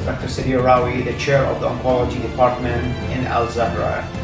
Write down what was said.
Dr. Sabir Rawi, the chair of the oncology department in Al Zahra